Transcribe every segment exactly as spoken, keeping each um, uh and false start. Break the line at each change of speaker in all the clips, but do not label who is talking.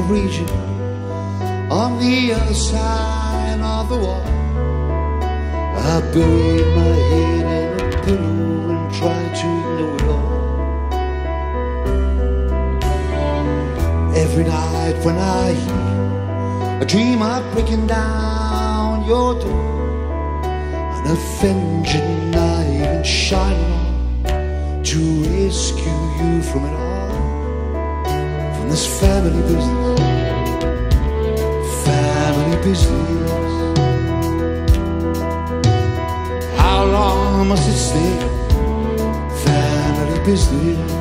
region on the other side of the wall. I buried my head in a pillow and tried to ignore it all. Every night when I hear a dream of breaking down your door, an avenging knight and shining on to rescue you from it all, from this family business, family business. How long must it stay? Family business.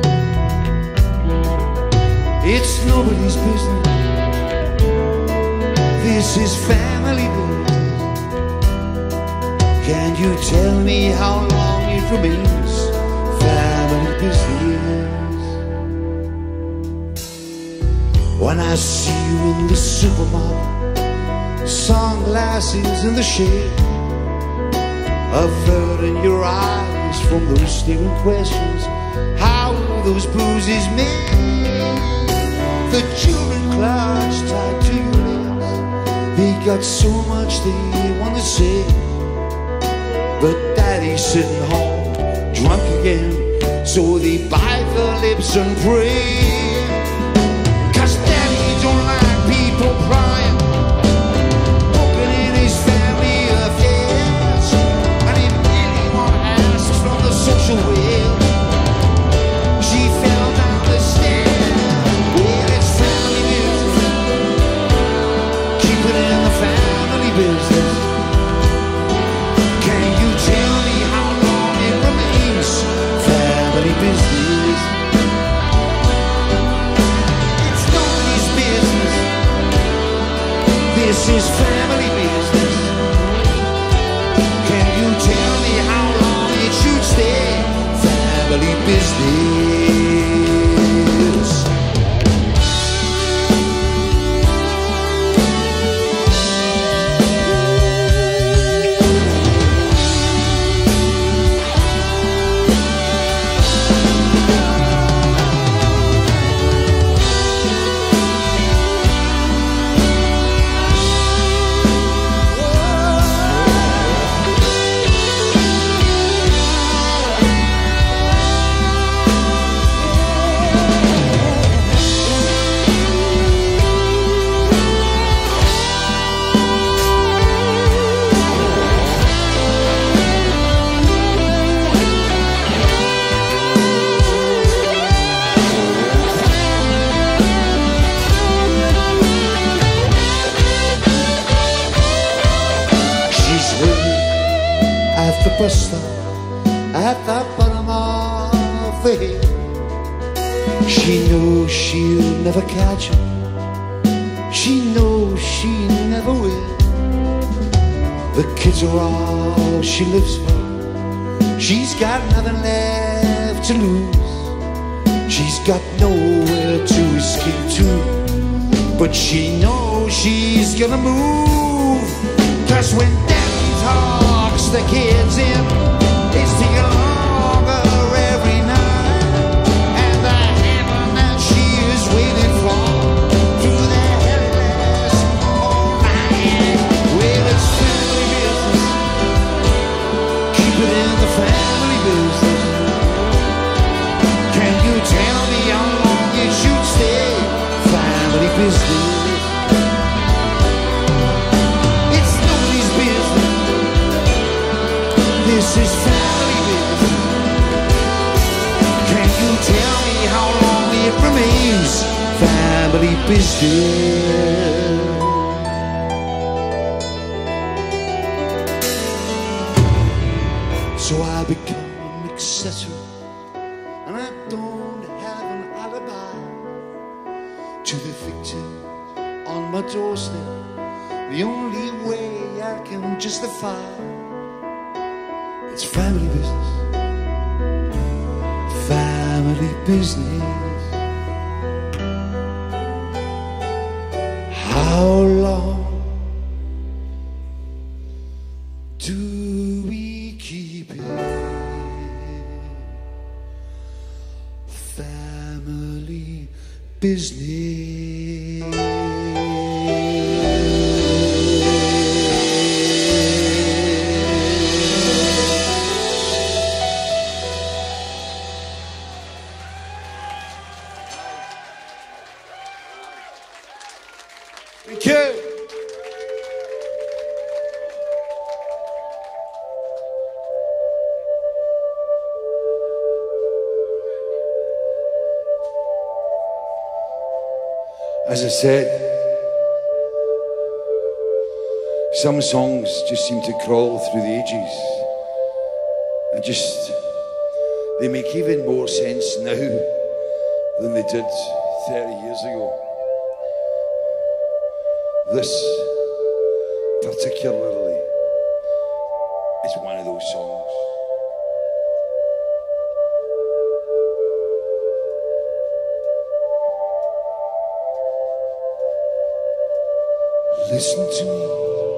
It's nobody's business. This is family business. Can you tell me how long it remains? Family business. When I see you in the supermarket, sunglasses in the shade, averting your eyes from those staring questions, how were those bruises made? The children clutch tight to your legs, they got so much they want to say, but daddy's sitting home drunk again, so they bite their lips and pray. Cause daddy don't like people prying, open in his family affairs, and he really won't ask from the social wheel. She fell down the stairs. Well, it's family business. Keep it in the family business. Can you tell me how long it remains? Family business. It's nobody's business. This is family business. Can you tell me how long it should stay? Family business. The bus stop at the bottom of the hill. She knows she'll never catch him. She knows she never will. The kids are all she lives for. She's got nothing left to lose. She's got nowhere to escape to, but she knows she's gonna move. Cause when daddy talks the kids in, it's taking longer every night, and the heaven that she is waiting for through the headless all night. Well, it's family business. Keep it in the family business. Can you tell me how long it should stay? Family business. It's nobody's business. This is family business. Can you tell me how long it remains? Family business. So I become an accessory, and I don't have an alibi to the victim on my doorstep. The only way I can justify it's family business. Family business. How long do we keep it? Family business. Thank you. As I said, some songs just seem to crawl through the ages and just, they make even more sense now than they did thirty years ago. This particularly is one of those songs. Listen to me.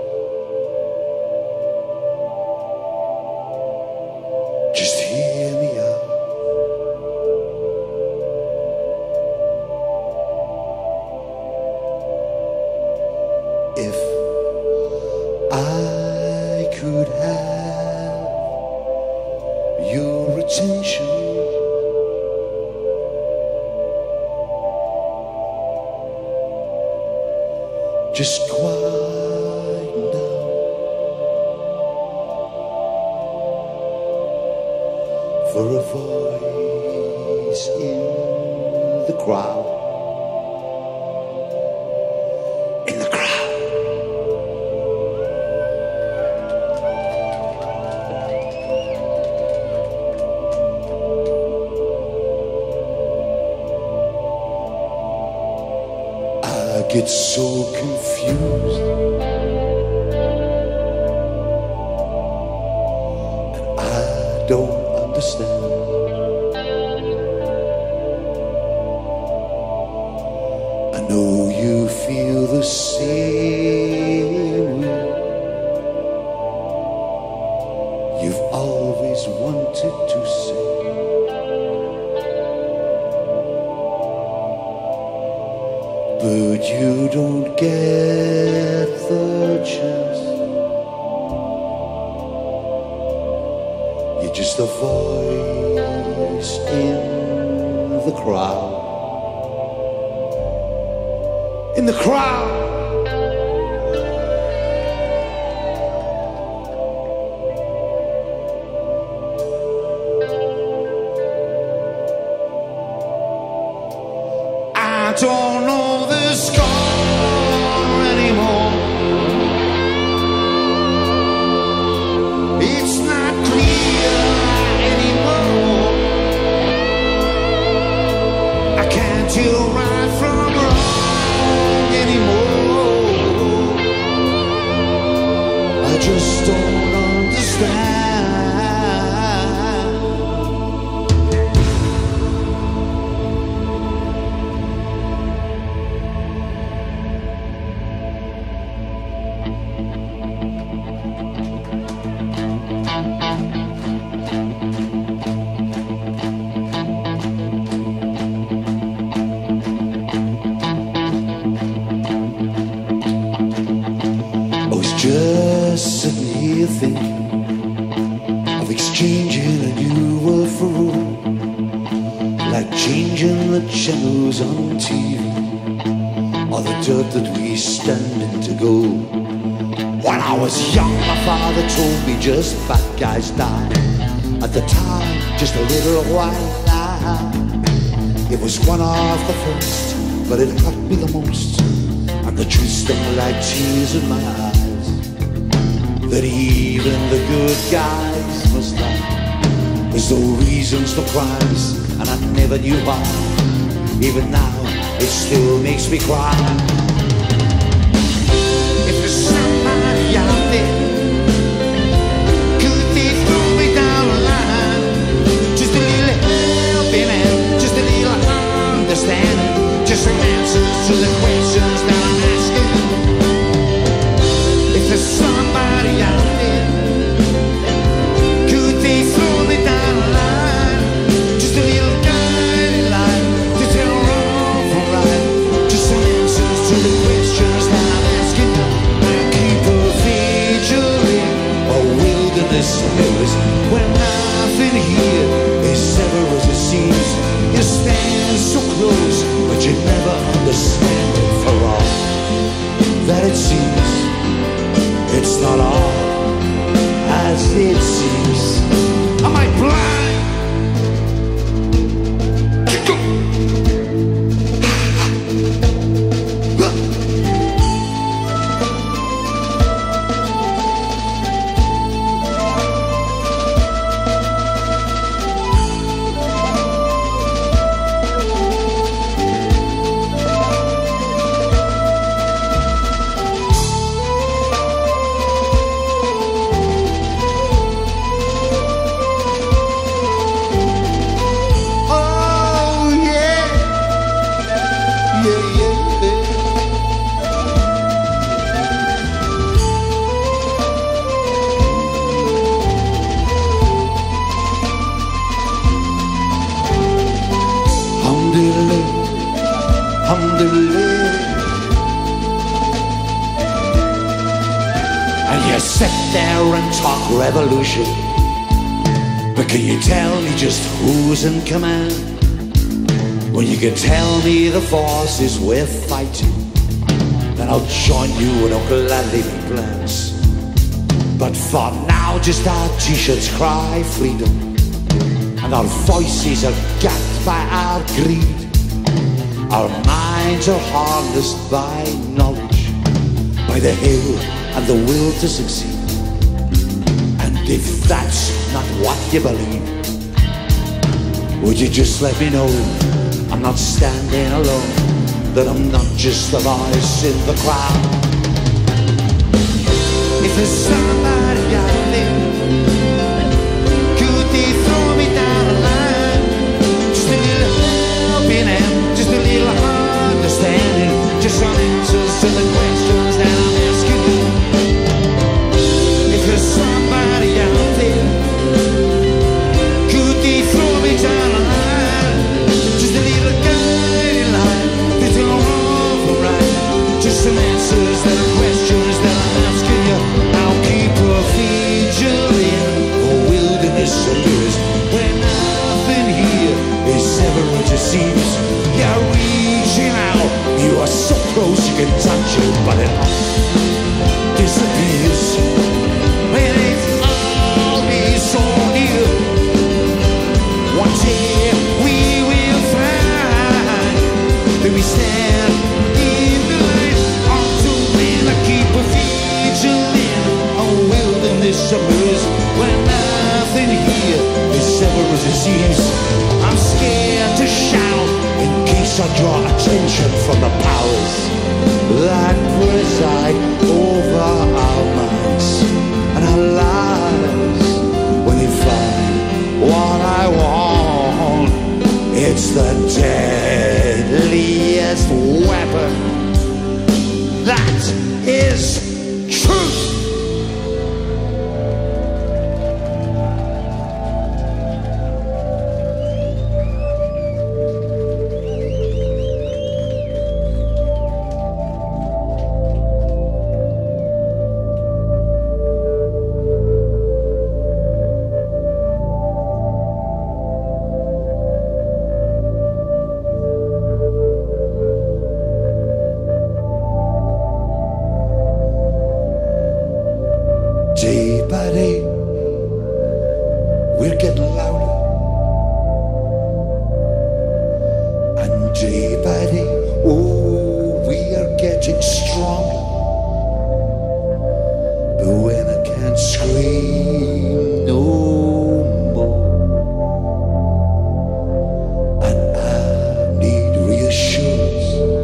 Just hear me out. If I could have your attention, just quiet down for a voice in the crowd. In the crowd. I get so confused, and I don't understand. I know you feel the same way. You've always wanted to say, but you don't get the chance. You're just a voice in the crowd. In the crowd. I don't know the score anymore. It's not clear anymore. I can't tell right from wrong anymore. I just don't understand. Just sitting here thinking of exchanging a new word for old, like changing the channels on T V, or the dirt that we stand in to go. When I was young, my father told me just bad guys die. At the time, just a little white lie. It was one of the first, but it hurt me the most, and the truth stung like tears in my eyes. That even the good guys must lie. There's no reasons for crimes, and I never knew why. Even now, it still makes me cry. If there's somebody out there, could they throw me down the line? Just a little helping hand, just a little understanding, just some answers to the questions that I'm asking. If there's somebody out there, could they throw me down the line? Just a little guiding light to tell wrong from right, just some answers to the questions that I'm asking. I keep a vigil in a wilderness hills, where nothing here is ever as it seems. You stand so close, but you never understand it. it seems. It's not all as it seems. Am I blind? And you sit there and talk revolution, but can you tell me just who's in command? When you can tell me the forces we're fighting, then I'll join you and I'll gladly make plans. But for now, just our t-shirts cry freedom, and our voices are gagged by our greed. Our minds are harnessed by knowledge, by the hill and the will to succeed. And if that's not what you believe, would you just let me know I'm not standing alone, that I'm not just a voice in the crowd? If there's somebody I live, could they throw me down the line? Just a little helping hand, just a little understanding, just some answers to the questions that I'm asking you. If there's somebody out there, could they throw me down the line? Just a little guiding light, there's no wrong for right, just some answers to the questions that I'm asking you. I'll keep a vigil in the wilderness of years, where nothing here is ever as it seems. You're reaching out, you are so close you can touch it, but it disappears when it's always so near. One day we will find that we stand in the light until when I keep a vigil in a wilderness of years, where nothing here is ever as it seems. I'm scared to shout in case I draw attention from the powers that preside over our minds and our lives. When they find what I want, it's the deadliest weapon. That is truth. Day by day, we're getting louder, and day by day, oh, we are getting stronger. But when I can't scream no more, and I need reassurance,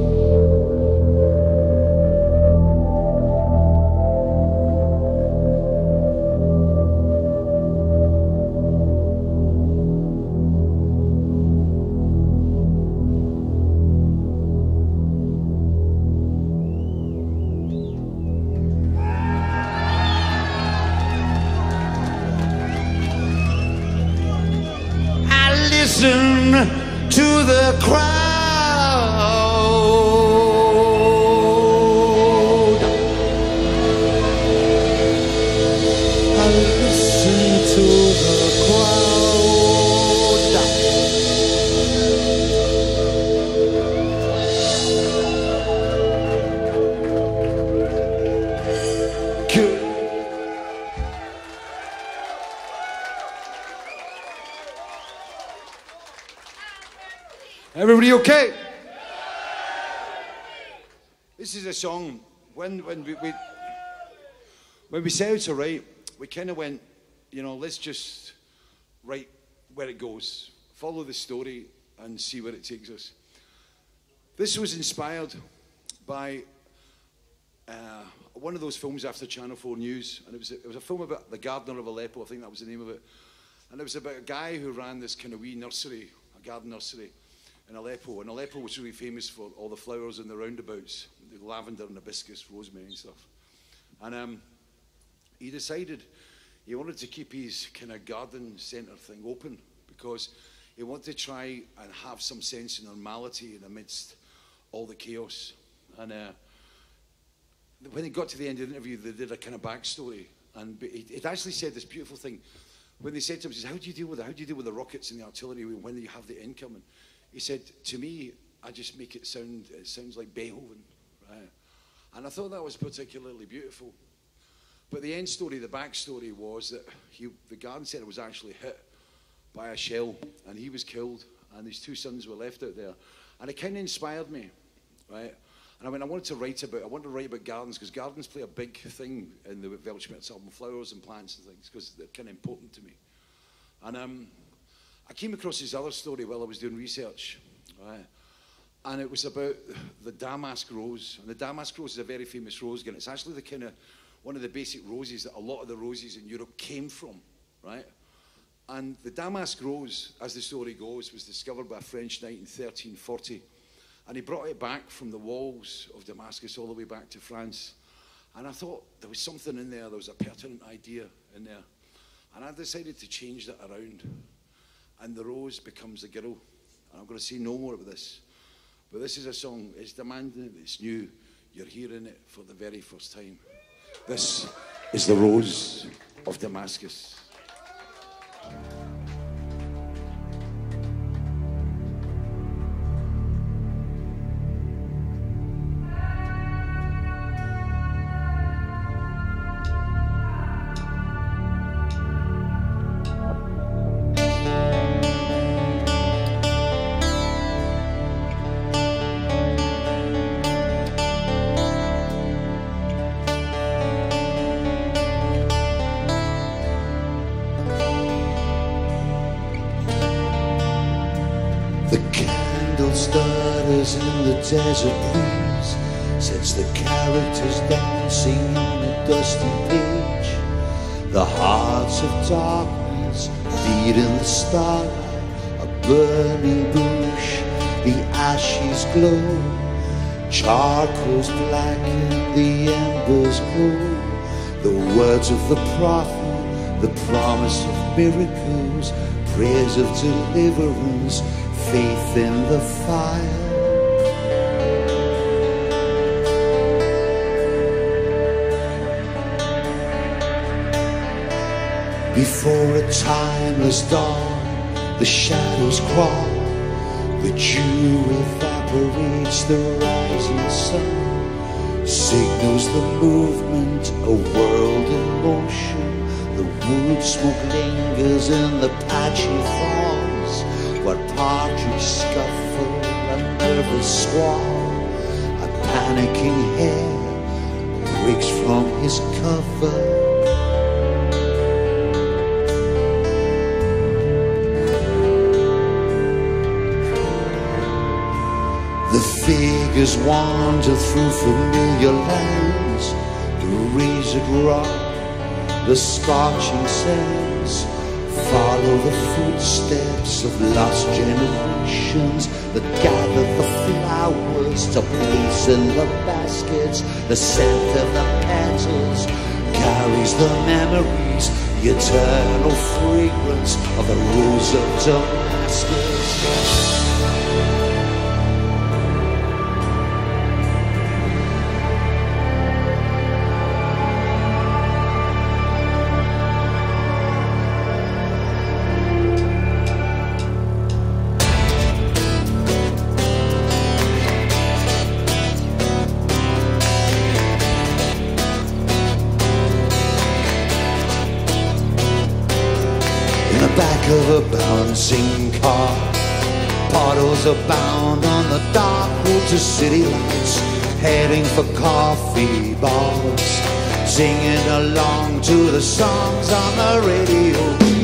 listen to the crowd. I listen to the crowd.
Everybody okay? This is a song, when, when, we, we, when we set out to write, we kind of went, you know, let's just write where it goes, follow the story and see where it takes us. This was inspired by uh, one of those films after Channel four News, and it was, a, it was a film about the gardener of Aleppo, I think that was the name of it. And it was about a guy who ran this kind of wee nursery, a garden nursery in Aleppo. And Aleppo was really famous for all the flowers in the roundabouts, the lavender and hibiscus, rosemary and stuff. And um, he decided he wanted to keep his kind of garden centre thing open because he wanted to try and have some sense of normality in amidst all the chaos. And uh, when he got to the end of the interview, they did a kind of backstory. And it, it actually said this beautiful thing. When they said to him, he says, how do you deal with it? How do you deal with the rockets and the artillery when you have the incoming? He said, to me, I just make it sound, it sounds like Beethoven, right? And I thought that was particularly beautiful. But the end story, the backstory was that he, the garden centre was actually hit by a shell and he was killed and his two sons were left out there. And it kind of inspired me, right? And I mean, I wanted to write about, I wanted to write about gardens because gardens play a big thing in the Weltschmerz album, flowers and plants and things, because they're kind of important to me. And um, I came across this other story while I was doing research, right? And it was about the damask rose. And the damask rose is a very famous rose again. It's actually the kind of, one of the basic roses that a lot of the roses in Europe came from, right? And the damask rose, as the story goes, was discovered by a French knight in thirteen forty. And he brought it back from the walls of Damascus all the way back to France. And I thought there was something in there, there was a pertinent idea in there. And I decided to change that around. And the rose becomes a girl. And I'm going to say no more about this. But this is a song, it's demanding, it's new. You're hearing it for the very first time. This is the Rose of Damascus.
In the desert breeze sets the characters dancing on a dusty page. The hearts of darkness beat in the starlight, a burning bush, the ashes glow, charcoals blacken, the embers glow. The words of the prophet, the promise of miracles, prayers of deliverance, faith in the fire. Before a timeless dawn, the shadows crawl, the dew evaporates the rising sun, signals the movement, a world in motion. The wood smoke lingers in the patchy fawns, what partridge scuffle, a nervous swan, a panicking hare breaks from his cover. The figures wander through familiar lands, the razed rock, the scorching sands. Follow the footsteps of lost generations that gather the flowers to place in the baskets. The scent of the petals carries the memories, the eternal fragrance of the rose of Damascus. Of a bouncing car, cars are bound on the dark road to city lights, heading for coffee bars, singing along to the songs on the radio.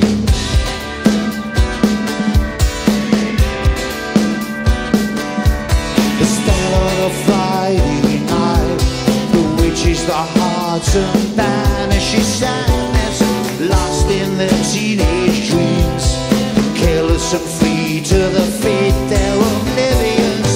The spell of a Friday night, the witches, the hearts and vanishing sadness, lost in their teenage dreams, careless and free to the fate they're oblivious.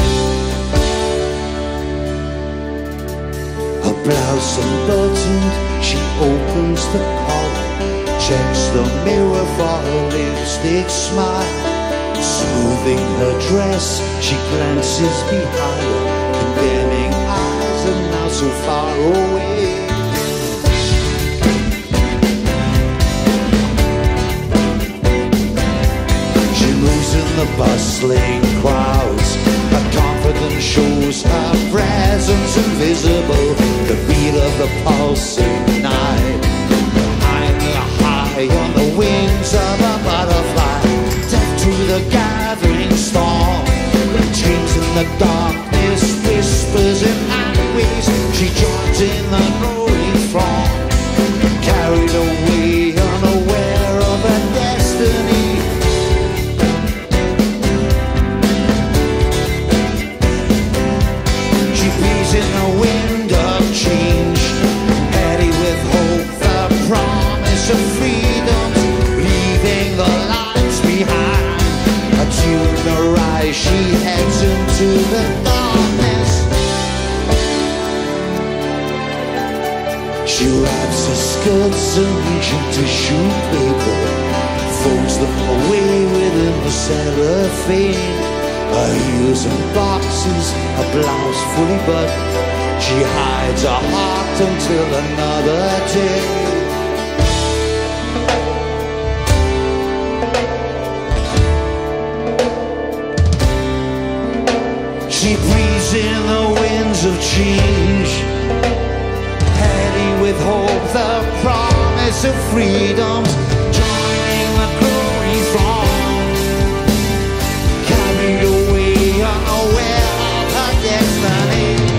Her blouse unbuttoned, she opens the collar, checks the mirror for her lipstick smile, smoothing her dress, she glances behind her, condemning eyes and now so far away. The bustling crowds, her confidence shows her presence invisible, the beat of the pulsing night, I'm high on the wings of a butterfly, deaf to the gathering storm, dreams in the darkness, whispers in highways, she joins in the growing throng, carried away unaware of her destiny. In the wind of change, heady with hope, the promise of freedom, leaving the lights behind. A tune her eyes, she heads into the darkness. She wraps her skirts in ancient tissue paper, folds them away within the cellophane. Her heels and boxes, her blouse fully buttoned, she hides her heart until another day. She breathes in the winds of change, heady with hope, the promise of freedom, joining the growing throng. Unaware of her destiny.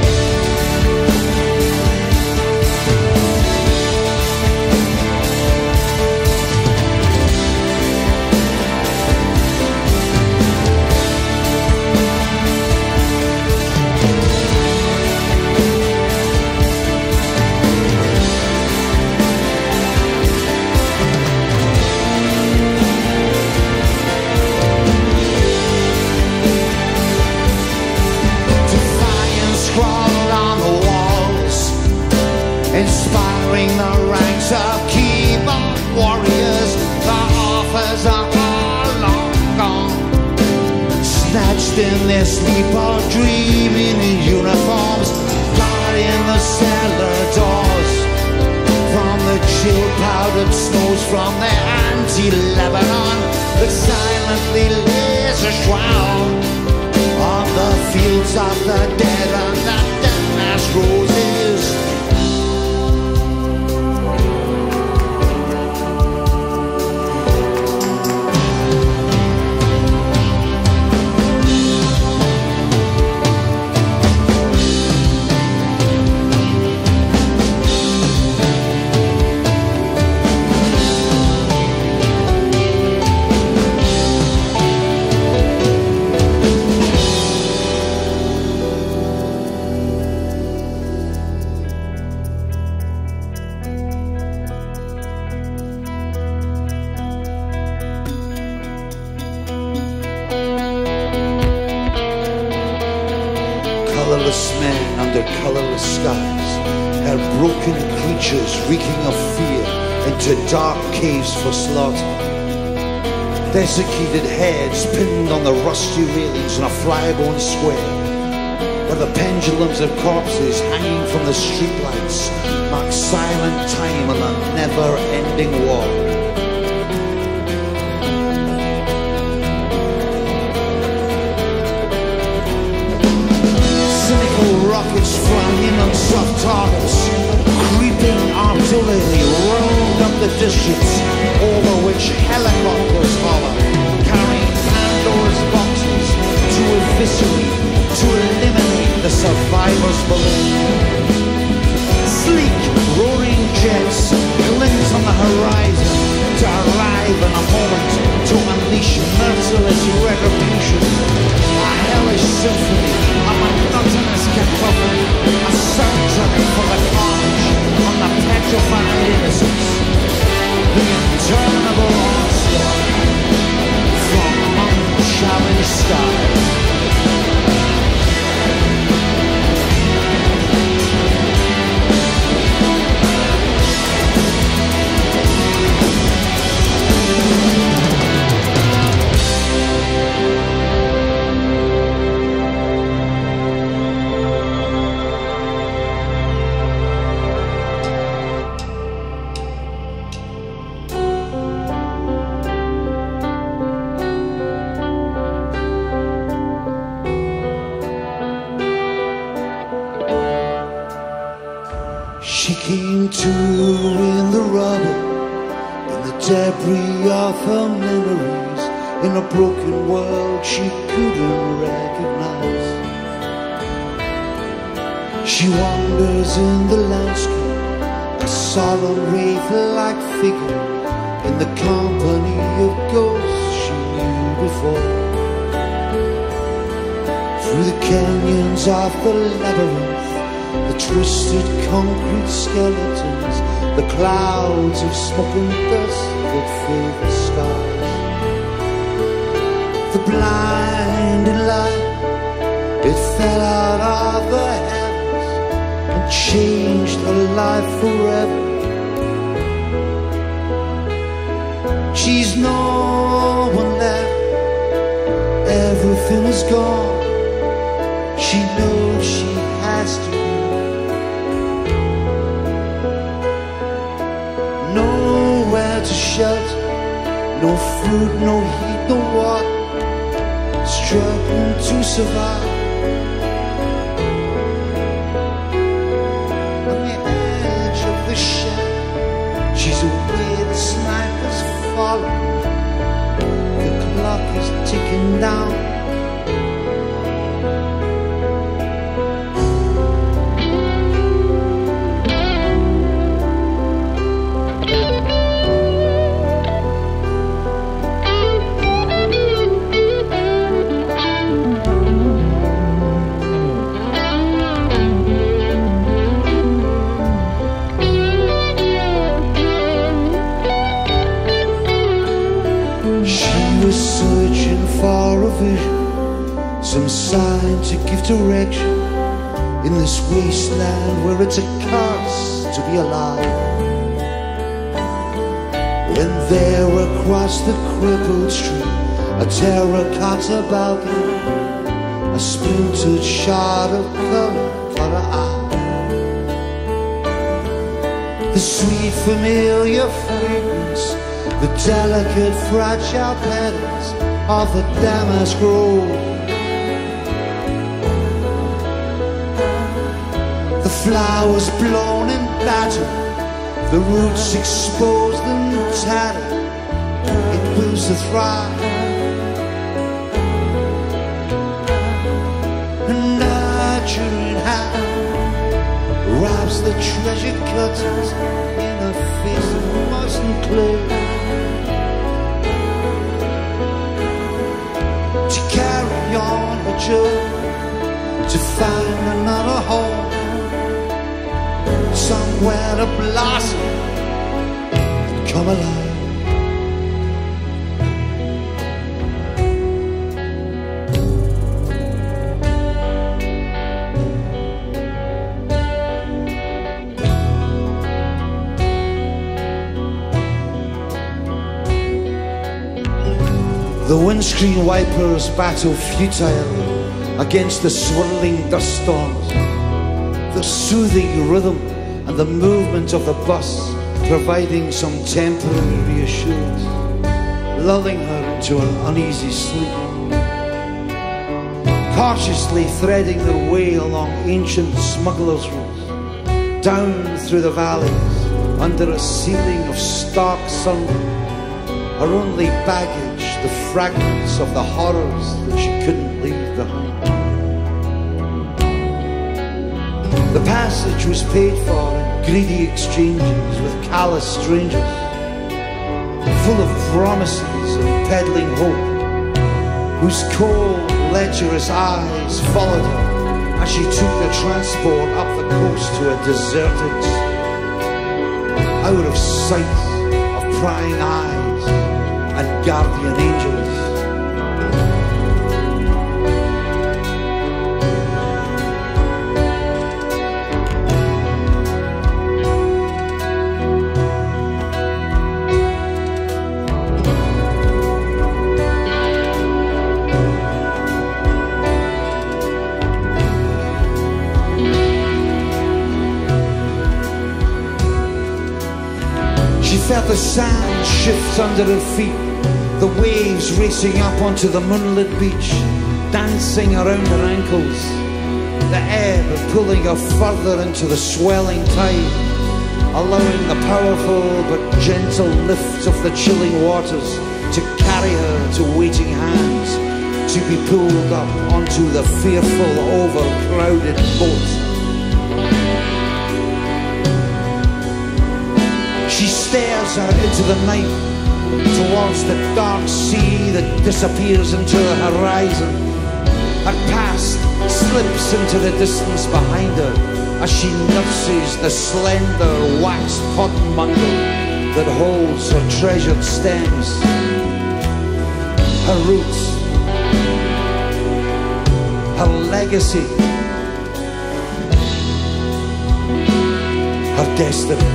Inspiring the ranks of keyboard warriors, the authors are all long gone, snatched in their sleep or dreaming in uniforms, guarding the cellar doors, from the chill powdered snows from their anti-Lebanon, that silently lays a shroud on the fields of the dead and the Damascus roses. Colourless men under colourless skies, held broken creatures reeking of fear into dark caves for slaughter. Desiccated heads pinned on the rusty railings in a flybone square, where the pendulums of corpses hanging from the streetlights mark silent time on a never-ending war. Rockets flying on soft targets, creeping artillery rolled up the districts over which helicopters hover, carrying Pandora's boxes, artificery to eliminate the survivor's balloon. Sleek, roaring jets glint on the horizon to arrive in a moment to unleash merciless retribution. A hellish symphony, a monotonous cacophony, a soundtrack for the carnage on the petrified innocence. The interminable onslaught from unchallenged skies. She came to in the rubble, in the debris of her memories, in a broken world she couldn't recognize. She wanders in the landscape, a solemn wraith-like figure, in the company of ghosts she knew before. Through the canyons of the labyrinth, the twisted concrete skeletons, the clouds of smoke and dust that fill the skies. The blinding light, it fell out of the heavens and changed her life forever. She's no one left, everything is gone. She knows she has to. Nowhere to shelter, no food, no heat, no water, struggling to survive. On the edge of the shed, she's away, the sniper's falling, the clock is ticking down. Searching for a vision, some sign to give direction in this wasteland where it's a curse to be alive. When there across the crippled street, a terracotta balcony, a splintered shard of color for her eye. The sweet familiar fragrance, the delicate fragile petals of the damask rose. The flowers blown and battered, the roots exposed and tattered, it wills to thrive. And nurturing hand wraps the treasure cutters in a face of moss and clay. Carry on her journey to find another home, somewhere to blossom and come alive. The windscreen wipers battle futile against the swirling dust storms. The soothing rhythm and the movement of the bus providing some temporary reassurance, lulling her into an uneasy sleep. Cautiously threading their way along ancient smugglers' routes, down through the valleys, under a ceiling of stark sunlight, her only baggage the fragments of the horrors that she couldn't leave behind. passage was paid for in greedy exchanges with callous strangers, full of promises and peddling hope, whose cold, lecherous eyes followed her as she took the transport up the coast to a deserted, out of sight of prying eyes and guardian angels. Felt the sand shift under her feet, the waves racing up onto the moonlit beach, dancing around her ankles, the ebb pulling her further into the swelling tide, allowing the powerful but gentle lift of the chilling waters to carry her to waiting hands, to be pulled up onto the fearful, overcrowded boat. She stares out into the night, towards the dark sea that disappears into the horizon. Her past slips into the distance behind her as she nurses the slender wax cotton bundle that holds her treasured stems, her roots, her legacy, her destiny.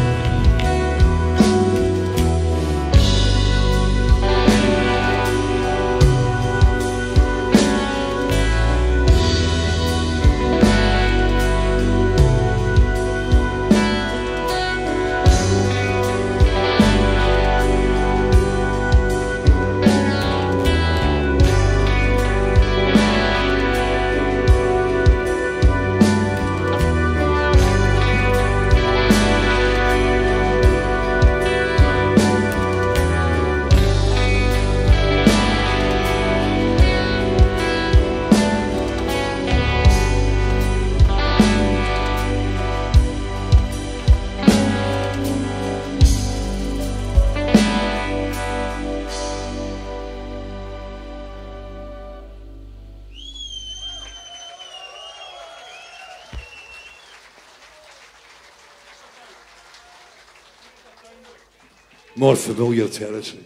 More familiar territory.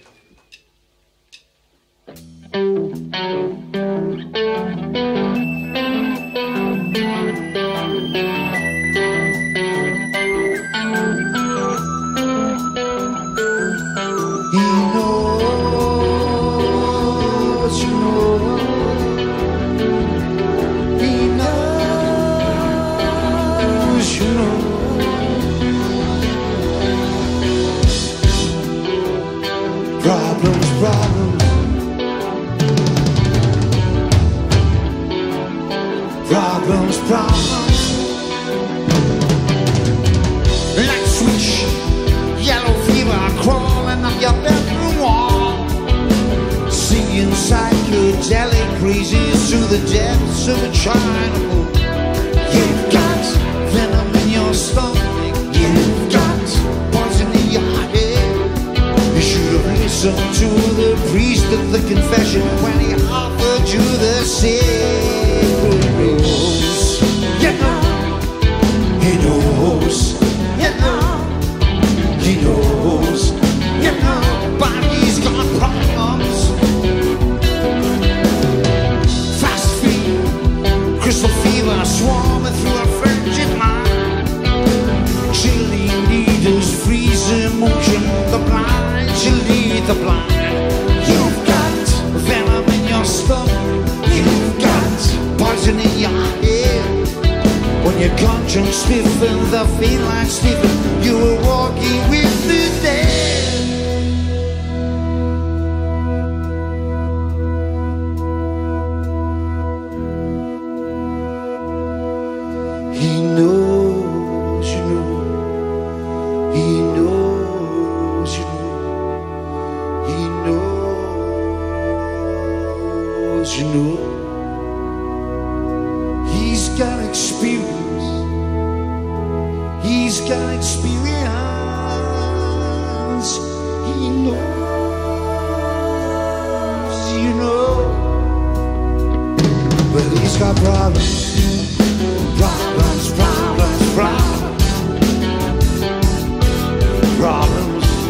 Problems, problems, like swish, yellow fever crawling up your bedroom wall, seeing psychedelic breezes through the depths of a China moon. You've got venom in your stomach, you've got poison in your head. You should have listened to the priest at the confession when he offered you the sacred rose. You know, he knows. You know, he knows. You know, but he's got problems. Fast feet, crystal fever swarming through a frigid mind. Chilling needles, freeze emotion, the blind shall lead the blind. You've got venom in your stomach, you've got poison in your head. When your conscience stiffened, the feline stiffened, you were walking with the dead. He knows you know, he knows you know, he knows you know. He's got experience he's got experience. He knows, you know. But he's got problems, problems, problems, problems, problems.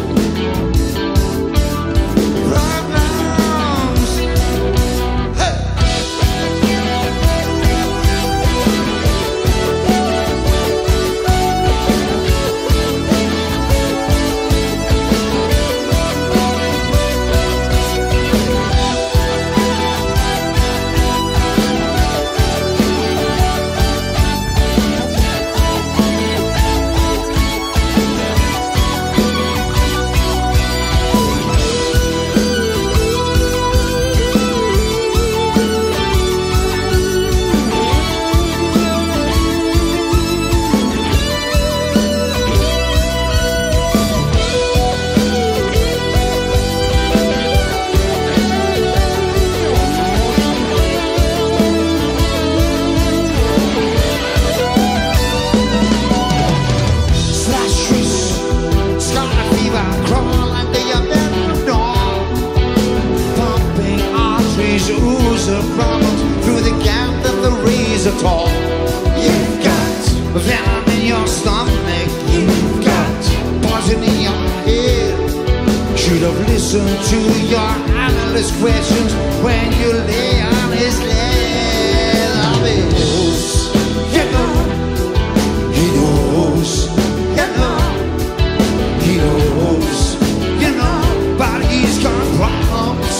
At all. You've got venom in your stomach. You've got poison in your head. Should have listened to your analyst questions when you lay on his leg. You know, he knows, you know, he knows, you know, but he's got problems.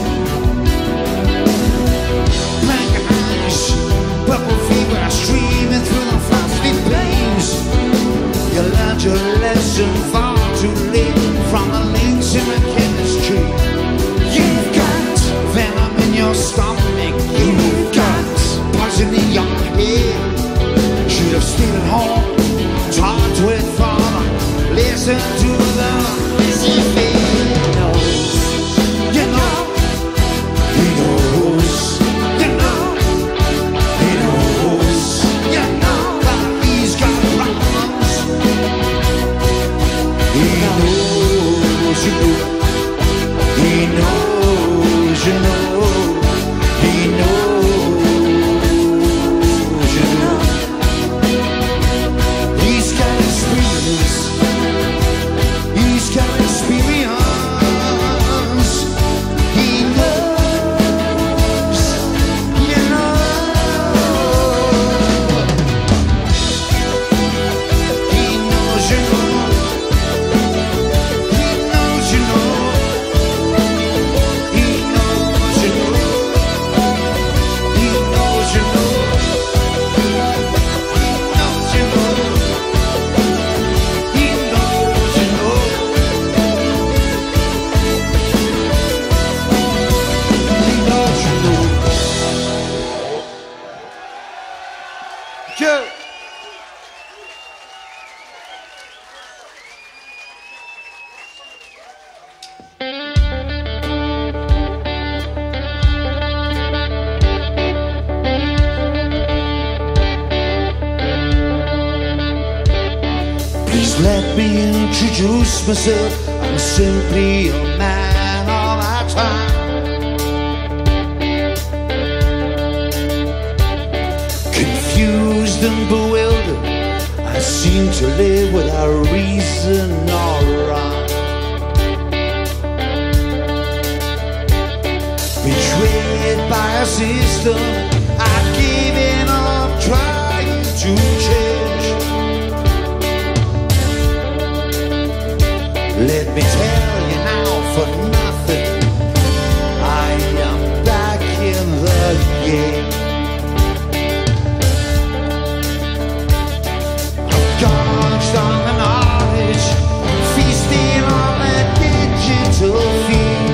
Purple fever streaming through the frosty plains. You learned your lesson far too late from the links in the chemistry. You've got venom in your stomach. You've got poison in your head. Should have stayed at home, talked with father, listen to the busy face. He knows, you know, he knows. You know, he knows, you know, he knows, you know. He's got experience, he's got experience. He knows, you know. He knows, you know. Let me introduce myself. I'm simply a man of my time. Confused and bewildered, I seem to live without reason or rhyme. Betrayed by a system, I've given up trying to change. Let me tell you now for nothing, I am back in the game. I've gorged on the knowledge, feasting on that digital feed.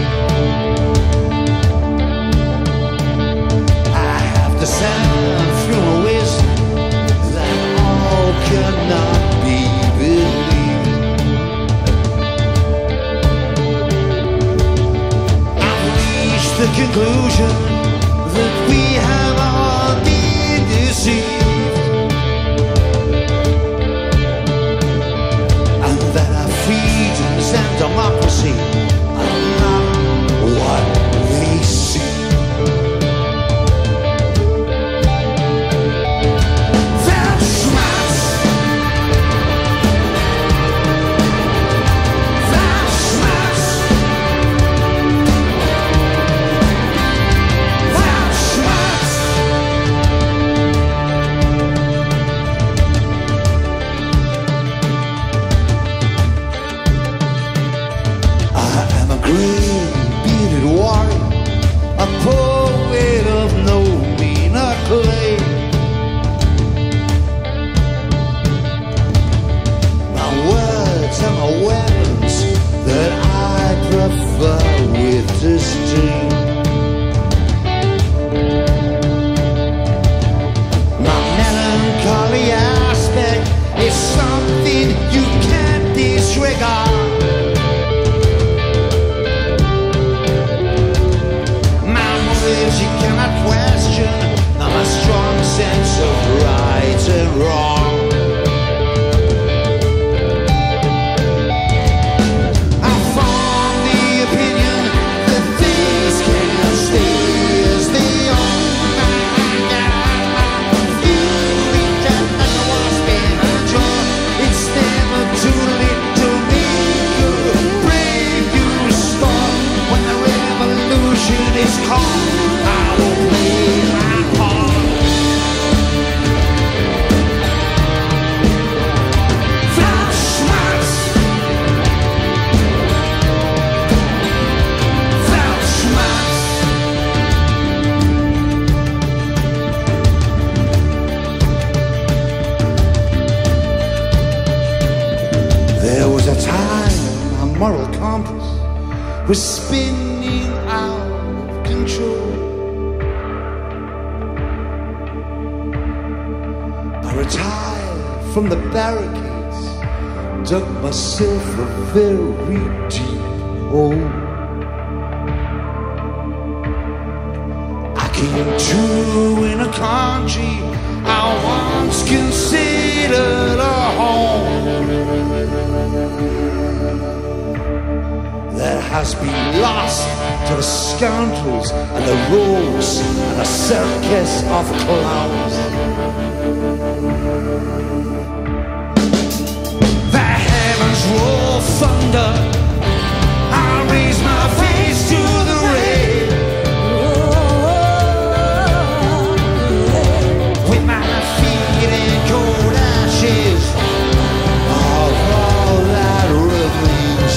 I have to send through a wisdom that all cannot be believed. The conclusion that we have all been deceived. clay. My words are my weapons that I prefer with disdain. My melancholy aspect is something you can't disregard. My motives you cannot question, nor my strong sense of right and wrong. I form the opinion that things can't stay as they are. You can was behind your. It's never too late to make you brave you start. When the revolution is called, I will play my part. Weltschmerz, Weltschmerz. There was a time my moral compass was spinning out of control. I retired from the barricades, dug myself a very deep hole. I came to in a country I once considered a home that has been lost to the scoundrels and the rogues and a circus of clowns. The heavens roll thunder, I raise my face to the rain. With my feet in cold ashes of all that remains.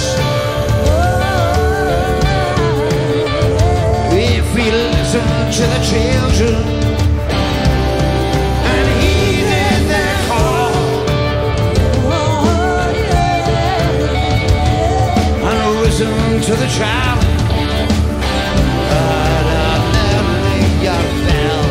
If we listen to the children and heeded their call, and risen to the challenge, but I never got fell.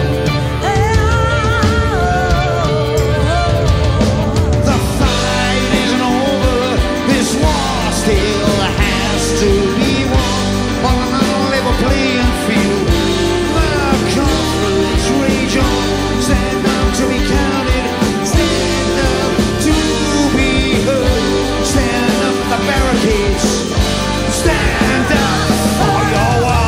The fight isn't over, this war still has to be won on an unlevel playing field. The conflicts rage on, stand up to be counted, stand up to be heard, stand up the barricades, stand up for your wall.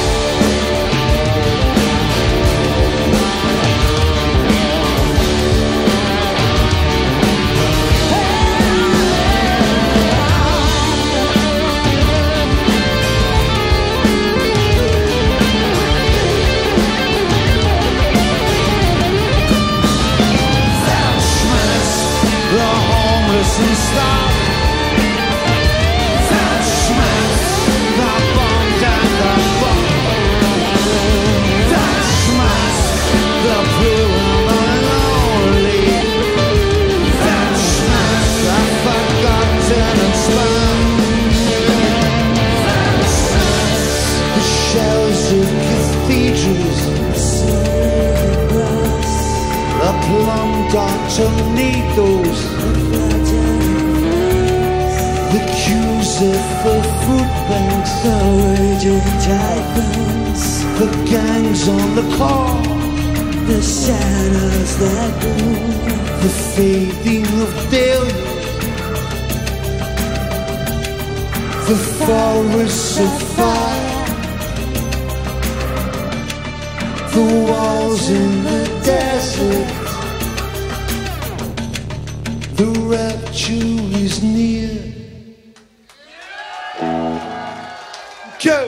Weltschmerz, the homeless and starving. Weltschmerz, the bombed and the bombed. Weltschmerz, the poor and the lonely. Weltschmerz, the forgotten and spun. Weltschmerz, the shells of cathedrals, the plumbed out tornadoes, the queues for food banks, the raging typhoons, the gangs on the call, the shadows that gloom, the fading of deluge, the forests of fire, the walls in the desert. The rapture is near. Go!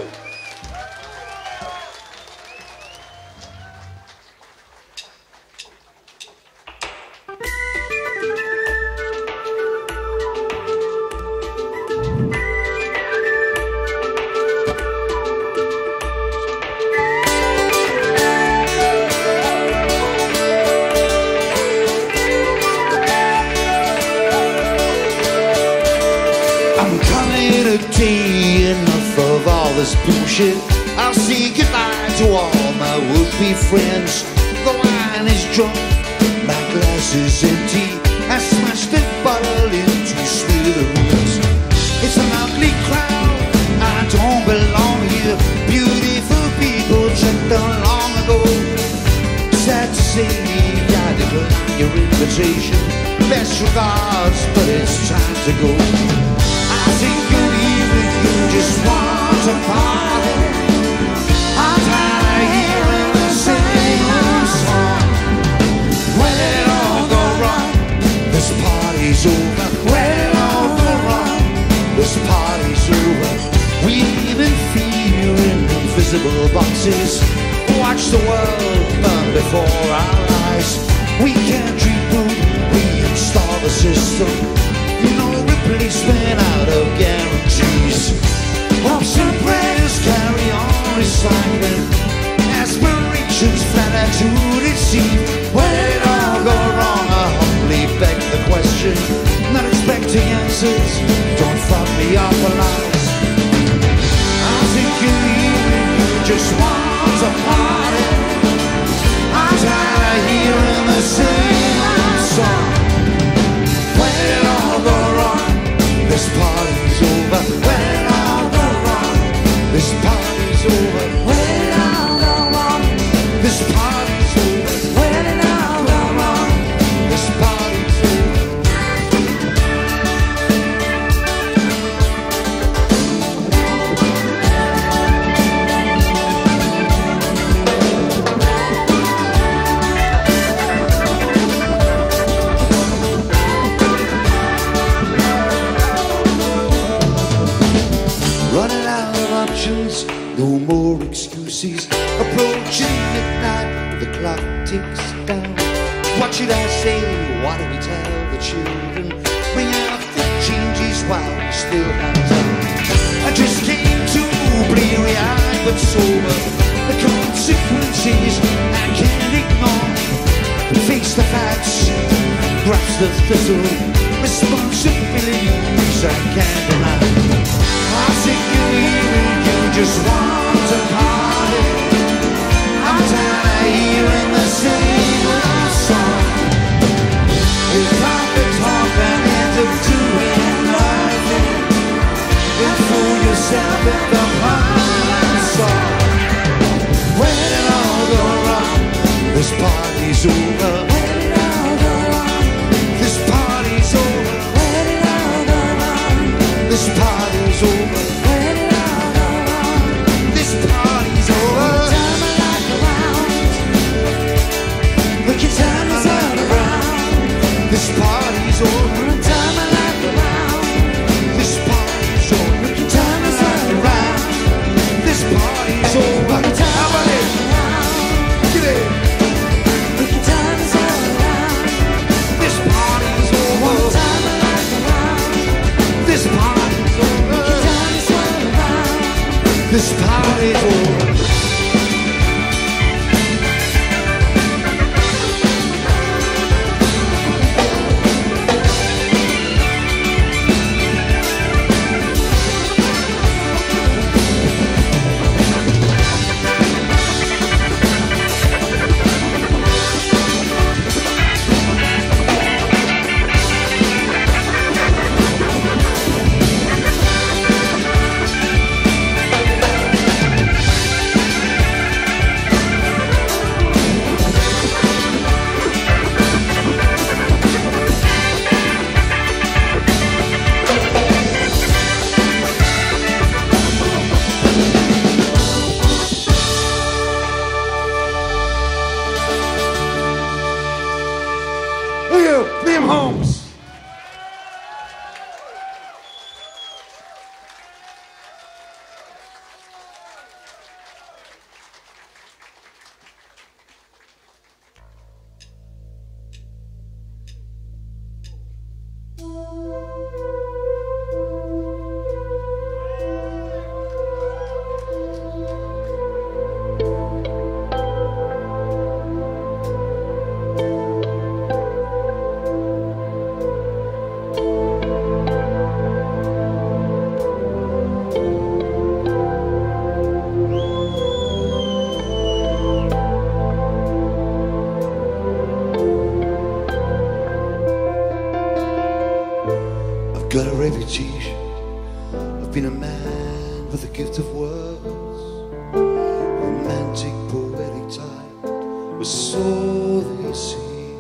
in a day, enough of all this bullshit. I'll say goodbye to all my would-be friends. The wine is drunk, my glass is empty. I smashed the bottle into smithereens. It's an ugly crowd, I don't belong here. Beautiful people checked out long ago. Sad to say, I decline your invitation. Best regards, but it's time to go. I think you're leaving, you just want to party. I'm tired of hearing the same old song. When it all go wrong, this party's over. When it all go wrong, this party's over. We live in fear in invisible boxes. Watch the world burn before our eyes. We can't reboot, we install the system. No replacement out of guarantees. Hopes and prayers carry on recycling. Aspirations flatter to deceive. When it all go wrong, I humbly beg the question. Not expecting answers, don't fuck me up for lies. I think you're leaving, you just want to party. I'm tired of hearing the same old song. When it all go wrong, this party's over. When it all go wrong, this party's over. When it all go wrong, this party's over. When it all go wrong, this party's over. Running out of options, no more excuses. Approaching midnight, the clock ticks down. What should I say? What do we tell the children? My outfit changes while we still have time. I just came to bleary-eyed but sober. The consequences I can't ignore. Face the facts, grasp the thistle. Responsibilities I can't deny. I think you're leaving, you just want to party. I'm tired of hearing the same old song. If I could talk and end up doing nothing, then fool yourself at the pine song. When it all go wrong, this party's over. When it all go wrong, this party's over. When it all go wrong, this party's over. When it all go wrong, this party's over. Turn my life around, we can turn this all around. This party's over. Turn my life around, this party's over. We can turn this all around. This party's over. How about it? Get it. We can turn this all around. This party's over. Turn my life around. This party's over. This party's over. got a reputation of being a man with the gift of words, romantic, poetic type, or so they say.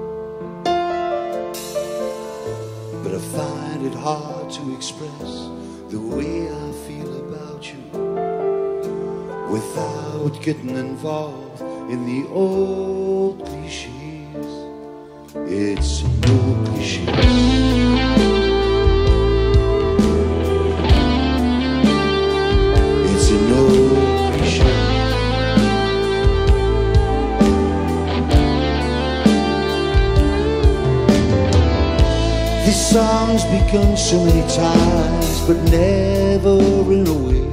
But I find it hard to express the way I feel about you without getting involved in the old cliches. It's an old cliche. It's an old cliche. This song's begun so many times, but never in a way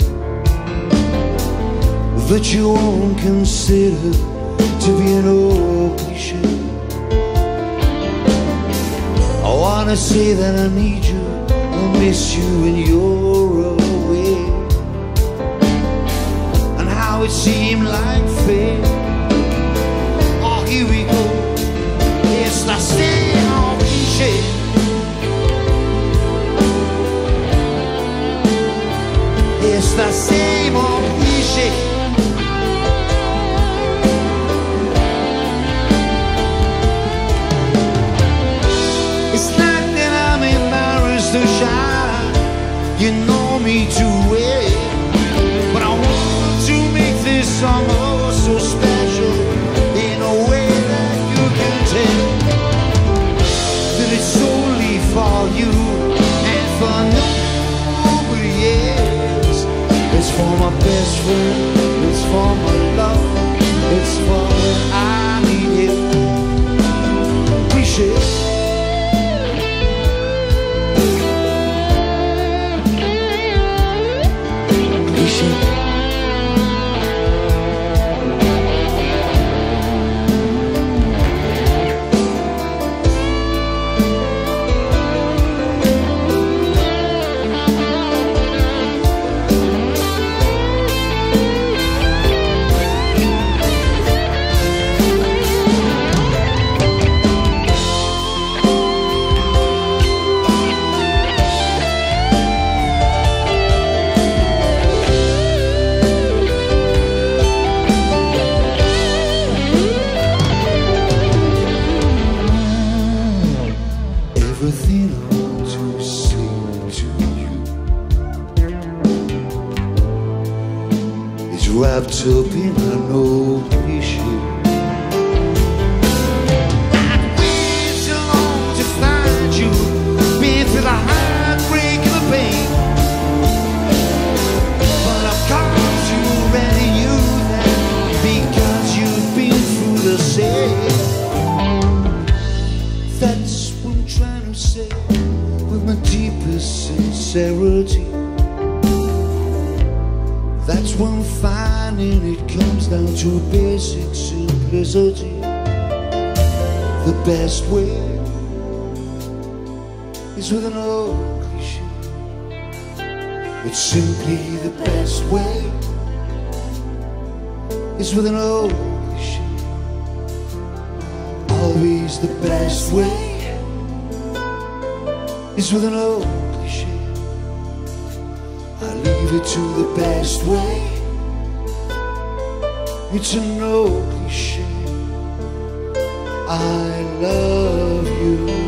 that you won't consider to be an old cliche. I wanna say that I need you, I miss you when you're away, and how it seemed like fate. Oh, here we go, it's the same old cliche. It's the same old cliche. It's not that I'm embarrassed to shine, you know me too well, but I want to make this song oh so special in a way that you can tell that it's only for you and for nobody else. It's for my best friend, it's for my love, it's for what I need it. Cliche. Everything I want to say to you is wrapped up in an old cliche. I've waited so long to find you, been through the heartbreak and the pain, but I've come to already you that because you've been through the same. That's what I'm trying to say with my deepest sincerity. That's what I'm finding, it comes down to basic simplicity. The best way is with an old cliche. It's simply the best way is with an old cliche. Always the best way is with an old cliche. I leave it to the best way. It's an old cliche. I love you.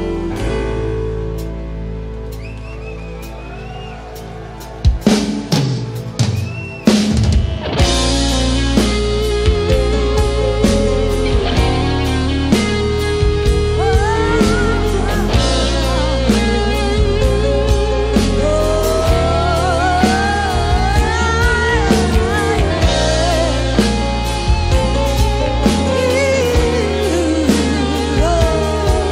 Oh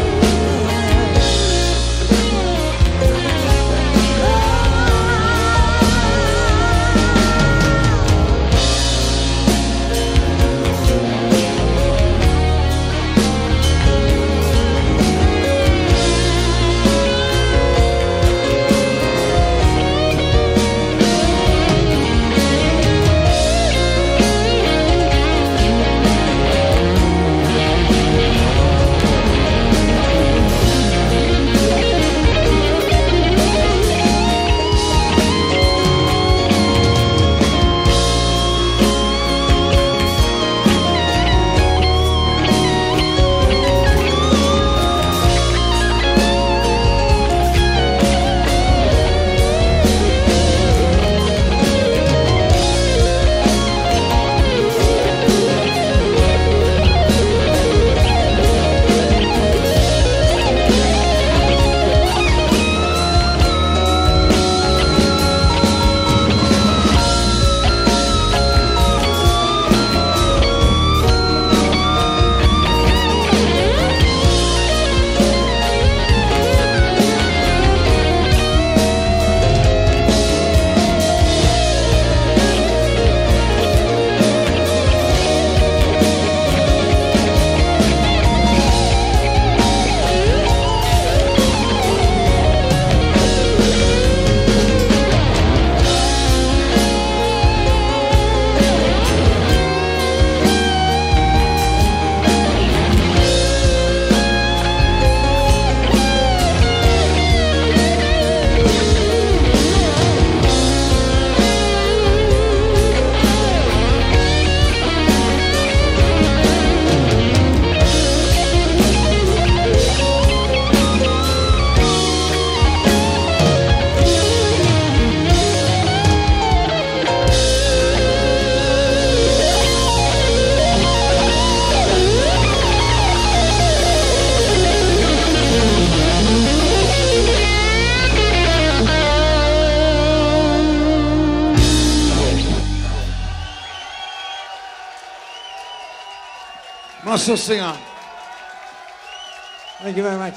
master singer.
Thank you very much.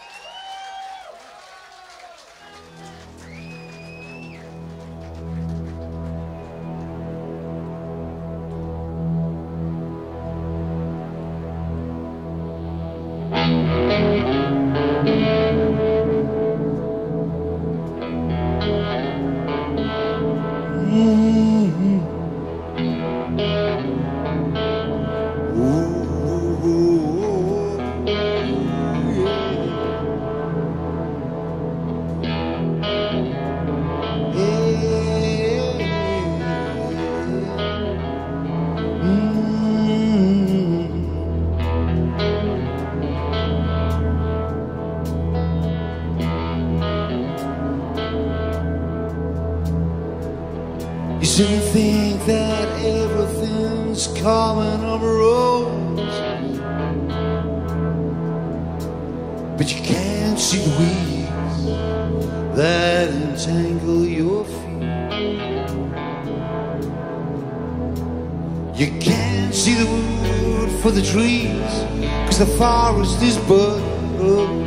You think that everything's coming on roses, but you can't see the weeds that entangle your feet. You can't see the wood for the trees, cause the forest is burning.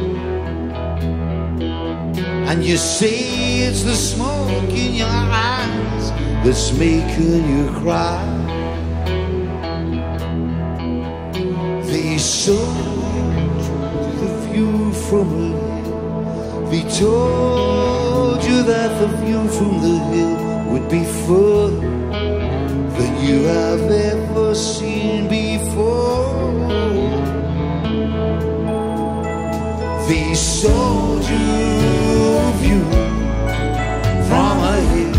And you say it's the smoke in your eyes that's making you cry. They sold you the view from the hill. They told you that the view from the hill would be further than you have ever seen before. They sold you a view from a hill.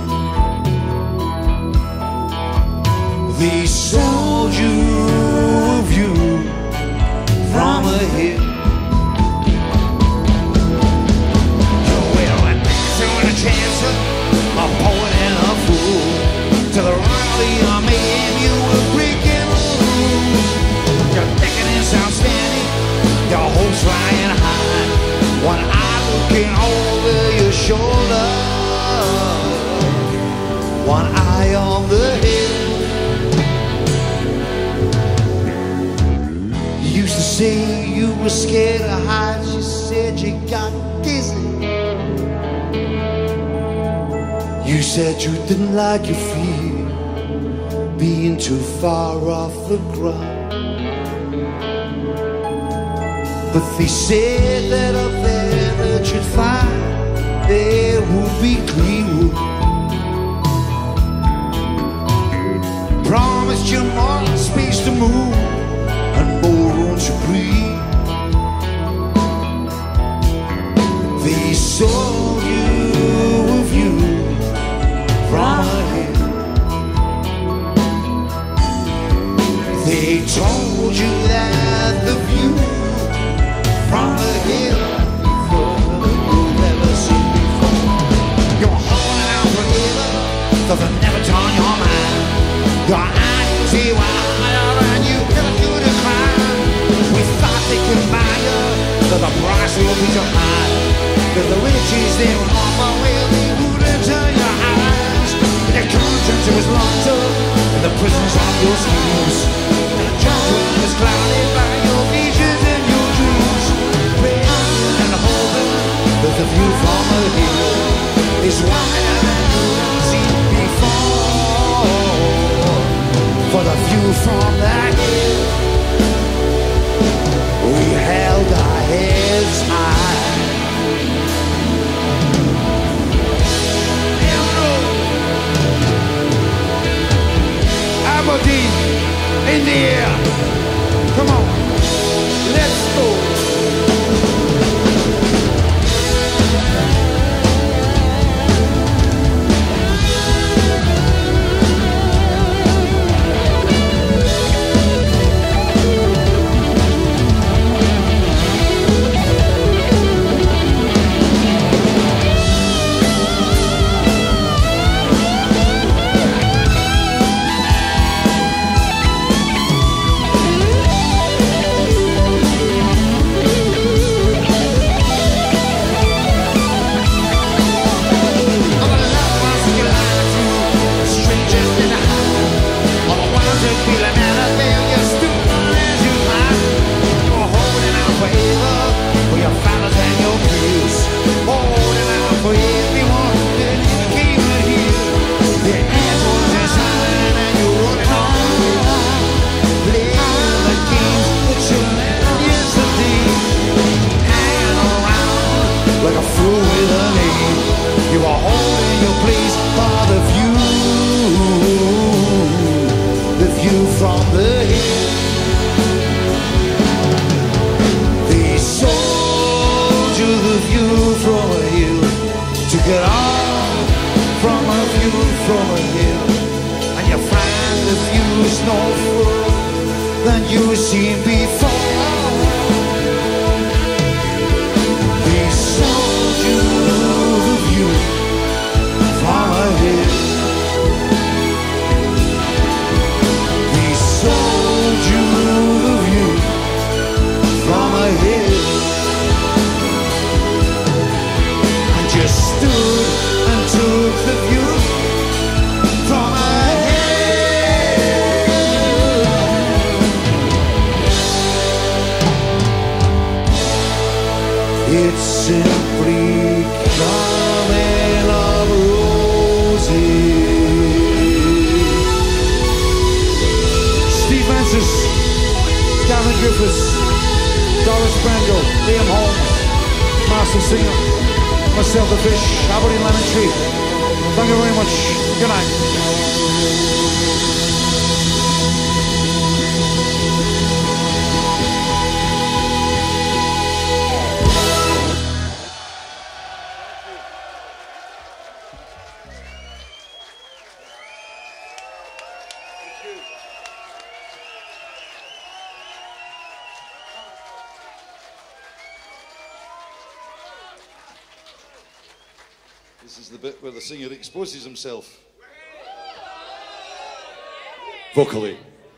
They sold you a view from a hill. You're wearing to a chancer, a poet and a fool. To the royally army, you were breaking rules. Your decadence outstanding, your hopes flying high. One eye looking over your shoulder, one eye on the hill. You used to say you were scared of heights. You said you got dizzy. You said you didn't like your feet being too far off the ground. But they said that up there that you'd find there would be clean wood. Promised you more space to move and more room to breathe. They sold you a view from a hill. They told you that the view from the hill you've never seen before. You're holding out forever, cause I never turn your mind. Your eyes see wider and you never do the crime. We thought they could buy you, but the price will be too high. Cause the riches they were offer, well, they wouldn't turn your eyes. Their conscience was locked up in the prisons of your schemes. And the judgment was clouded by your visions and your dreams. And hoping that the view from a hill is wider than you've seen before. For the view from that hill, we held our heads high. Aberdeen in the air. Come on, let's go. no fool than you've seen before. They sold you the view from a hill. They sold you the view from a hill. And just stood and took the view from a hill. It's simply coming of roses. Steve Francis, Gavin Griffiths, Doris Brendel, Liam Holmes, Master Singer, myself the Fish, Aberdeen Lemon Tree. Thank you very much. Good night.
This is the bit where the singer exposes himself vocally.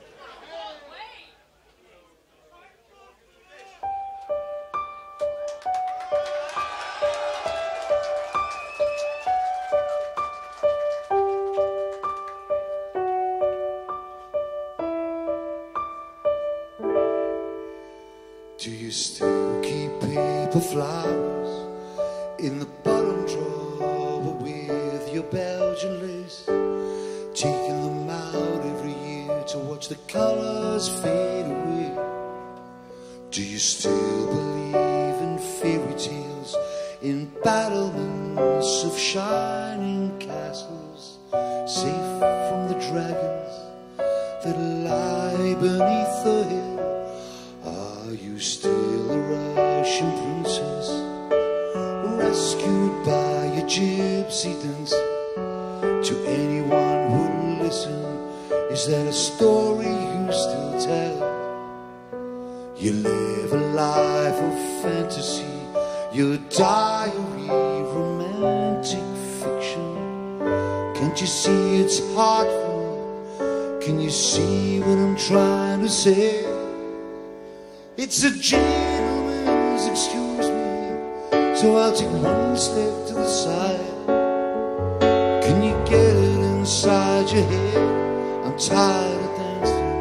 Do you still keep paper flowers in the bottom drawer with your Belgian lace, taking them out every year to watch the colors fade away? Do you still believe in fairy tales, in battlements of shining castles, safe from the dragons that lie beneath the hill? Are you still a Russian princess, rescued by a gypsy dance? To anyone who'll listen, is that a story you still tell? You live a life of fantasy, your diary romantic fiction. Can't you see it's heartful? Can you see what I'm trying to say? It's a gentleman's excuse me, so I'll take one step to the side. Can you get it inside your head? I'm tired of dancing.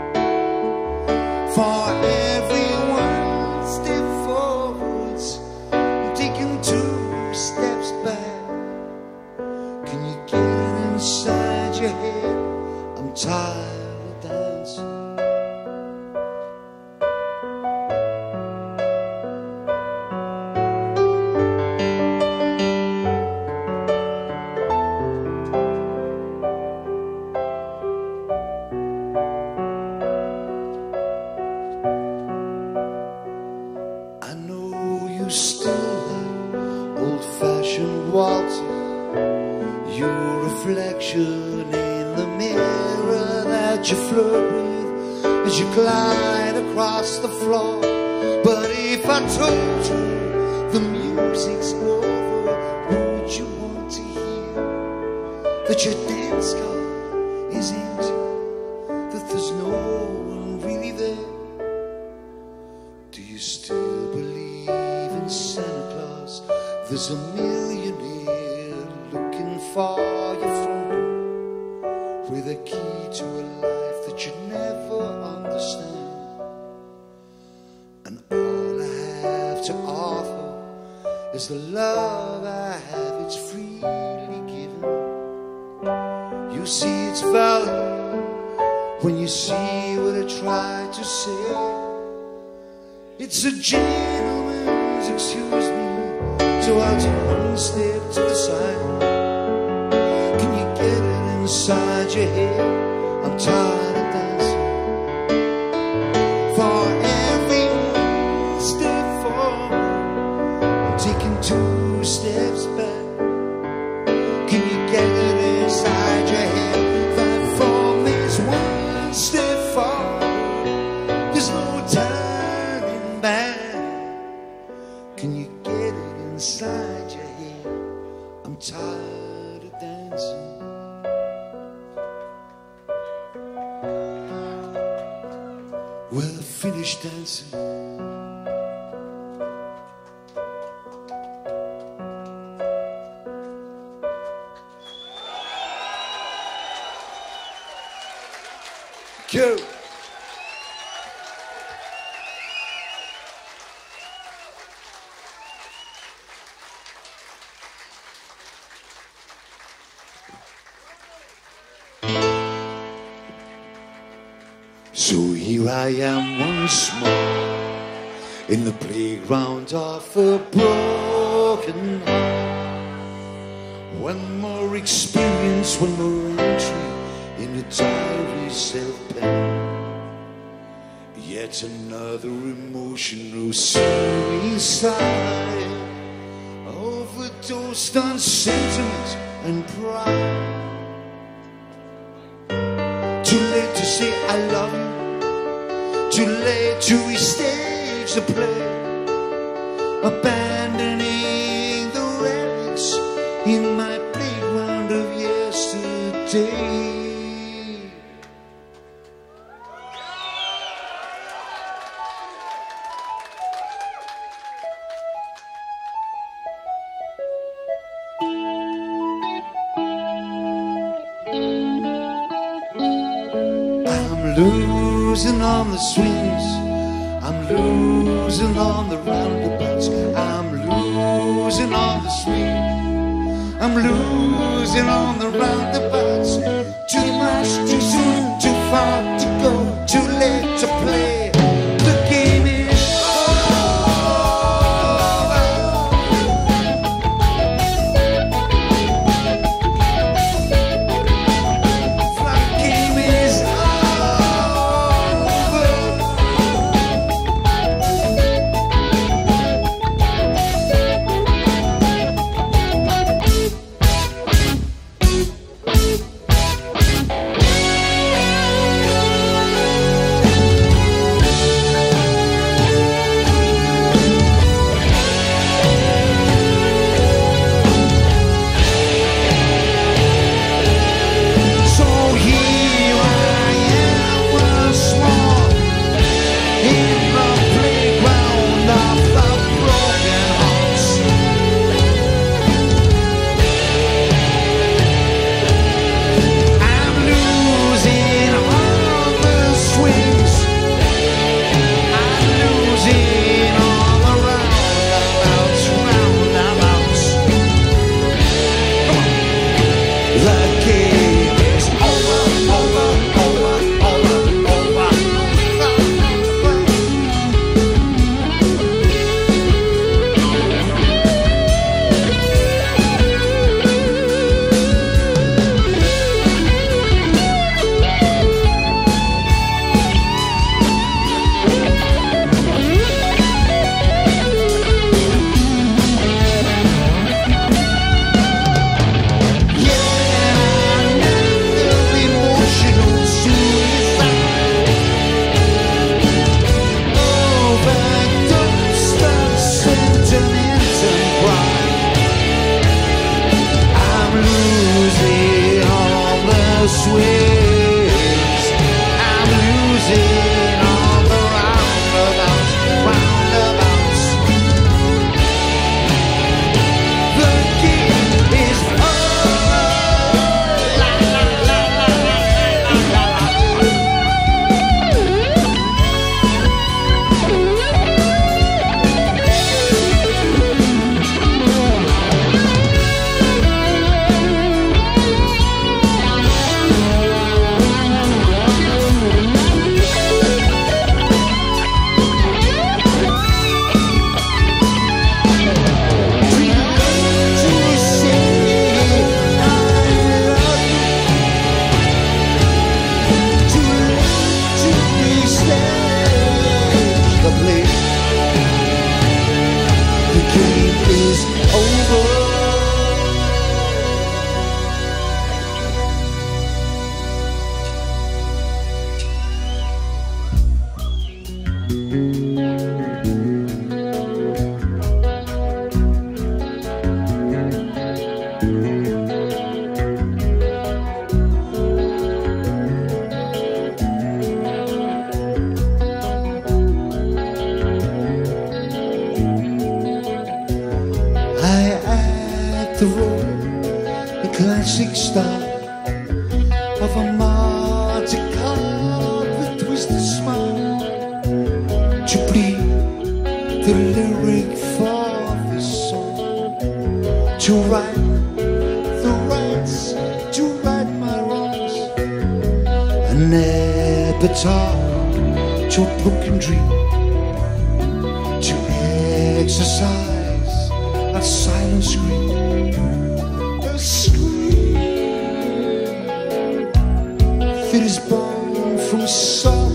For every one step forwards, I'm taking two steps back. Can you get it inside your head? I'm tired of dancing. In the mirror that you flirt with as you glide across the floor. But if I told you the music's over, would you want to hear that your dance card is empty, that there's no one really there? Do you still believe in Santa Claus? There's a millionaire looking for your phone with a key to a life that you never understand. And all I have to offer is the love I have, it's freely given. You see it's valid when you see what I try to say. It's a gentleman's excuse me, so I'll take one step to the side. Can you get it inside your head? I'm tired of dancing. For every step forward, I'm taking two steps back. Can you get it inside your head? That for me is one inside your head. I'm tired of dancing. Well, I finished dancing. Go. So here I am once more in the playground of a broken heart. One more experience, one more entry in a diary self-pen. Yet another emotional suicide, overdosed on sentiment and pride. Too late to say I love you, too late to restage the play, abandoning the relics in my playground of yesterday. Losing on the swings, I'm losing on the roundabouts. I'm losing on the swings, I'm losing on the roundabouts. Too much, too soon, too far to go, too late to play. The game is music style of a martyr with a twisted smile to plead the lyric for this song, to write the rights, to right my wrongs, an epitaph to a broken dream, to exercise a silent scream, a scream that is born from sorrow.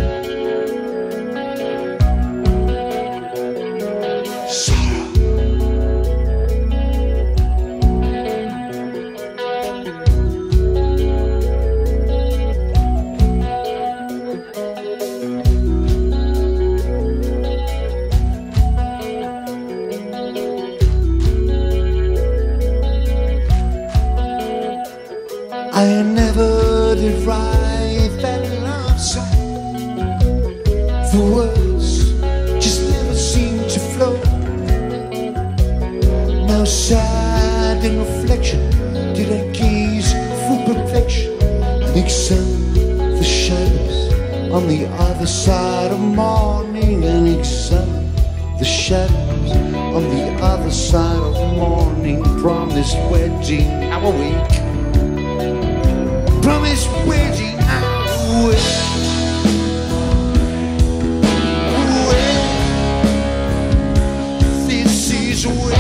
I never did write that love song. The words just never seemed to flow. Now sad in reflection did I gaze for perfection and examine the shadows on the other side of morning, and examine the shadows on the other side of morning. From this wedding I'm awake, promise waiting I'm awake. This is where